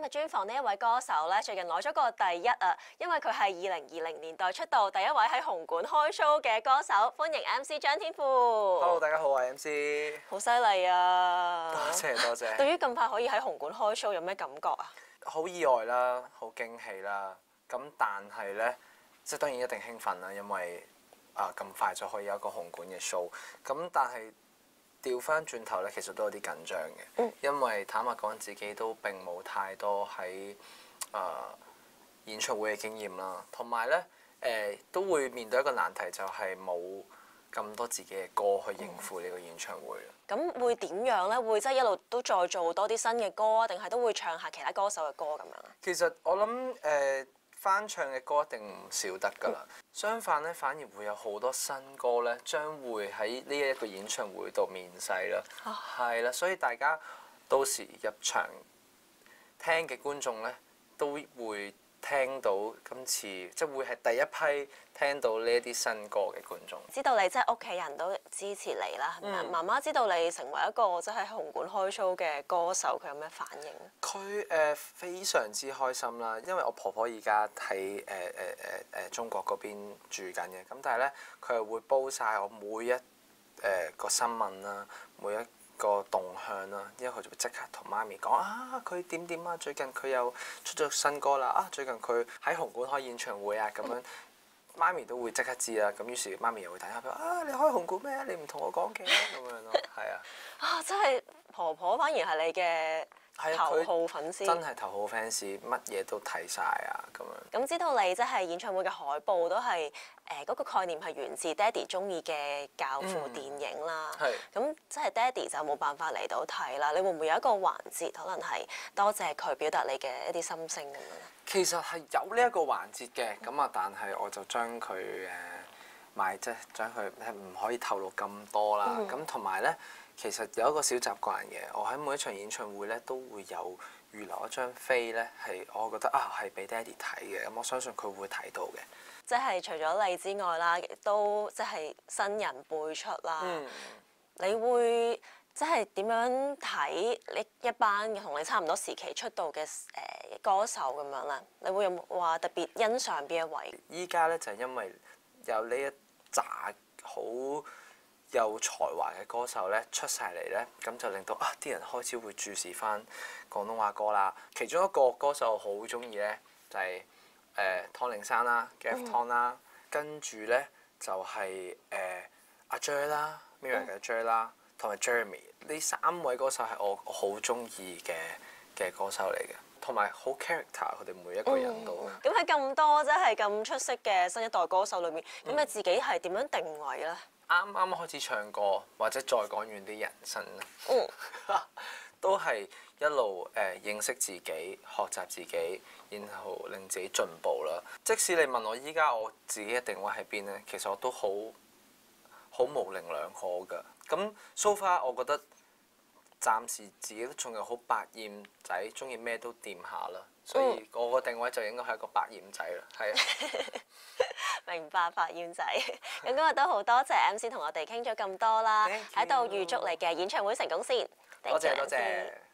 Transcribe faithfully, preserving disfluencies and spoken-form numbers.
日專訪呢一位歌手咧，最近攞咗個第一啊，因為佢係二零二零年代出道第一位喺紅館開 show 嘅歌手，歡迎 M C 張天賦。 Hello， 大家好，我係 M C。 好犀利啊！ 多謝多謝。 對於咁快可以喺紅館開 show 有咩感覺啊？ 好意外啦，好驚喜啦。咁但係咧，即係當然一定興奮啦，因為啊咁快就可以有一個紅館嘅 show。咁但係調翻轉頭咧，其實都有啲緊張嘅，嗯、因為坦白講自己都並冇太多喺啊、呃、演唱會嘅經驗啦，同埋咧誒都會面對一個難題，就係冇咁多自己嘅歌去應付呢個演唱會。 咁、嗯、會點樣咧？會即係一路都再做多啲新嘅歌啊？定係都會唱下其他歌手嘅歌咁樣啊？ 其實我諗誒。呃翻唱嘅歌一定唔少得㗎啦，相反咧反而會有好多新歌咧，將會喺呢一個演唱會度面世啦。係啦、啊，所以大家到時入場聽嘅觀眾咧，都會聽到今次即係會係第一批聽到呢一啲新歌嘅觀眾。 知道你即係屋企人都支持你啦，係咪？嗯、媽媽知道你成為一個即係紅館開 show 嘅歌手，佢有咩反應？ 佢誒、呃、非常之開心啦，因為我婆婆而家喺誒誒誒誒中國嗰邊住緊嘅，咁但係咧佢係會煲晒我每一誒、呃、個新聞啦，每一個動向啦，因為佢就會即刻同媽咪講啊，佢點點啊，最近佢又出咗新歌啦，啊最近佢喺紅館開演唱會啊，咁樣媽咪都會即刻知啦，咁於是媽咪又會打電話俾我啊，你開紅館咩？你唔同我講嘅咁樣咯，係啊。 啊，真係婆婆反而係你嘅頭號粉絲， 真係頭號 fans，乜嘢都睇晒啊咁樣。 咁知道你即係演唱會嘅海報都係誒嗰個概念係源自爹哋中意嘅教父電影啦。係、嗯。咁即係爹哋就冇辦法嚟到睇啦。你會唔會有一個環節可能係多謝佢表達你嘅一啲心聲咁樣咧？其實係有呢一個環節嘅，咁啊，但係我就將佢誒賣，即係將佢唔可以透露咁多啦。咁同埋咧。其實有一個小習慣嘅，我喺每一場演唱會咧都會有預留一張飛咧，係我覺得啊係俾爹哋睇嘅，咁我相信佢會睇到嘅。 即係除咗你之外啦，都即係新人輩出啦。嗯、你會即係點樣睇呢一班同你差唔多時期出道嘅誒歌手咁樣咧？你會有冇話特別欣賞邊一位？ 依家咧就係因為有呢一紮好有才華嘅歌手咧出晒嚟咧，咁就令到啊啲人開始會注視翻廣東話歌啦。其中一個歌手我好中意咧，就係誒湯令山啦 Gareth T 啦，跟住咧就係誒阿 J 啦 Mirror 嘅 J 啦，同埋 Jeremy 呢三位歌手係我好中意嘅嘅歌手嚟嘅，同埋好 character 佢哋每一個人都。 咁喺咁多真係咁出色嘅新一代歌手裏面，咁、嗯、你自己係點樣定位咧？ 啱啱開始唱歌，或者再講遠啲人生咧，嗯、都係一路誒、呃、認識自己、學習自己，然後令自己進步啦。即使你問我依家我自己嘅定位喺邊咧，其實我都好好模棱兩可㗎。咁 so far 我覺得暫時自己都仲係好百厭仔，中意咩都掂下啦。所以我個定位就應該係一個百厭仔啦，係啊。 明白，百厭仔。咁今日都好多謝 M C 同我哋傾咗咁多啦，喺度預祝你嘅演唱會成功先。 多謝多謝。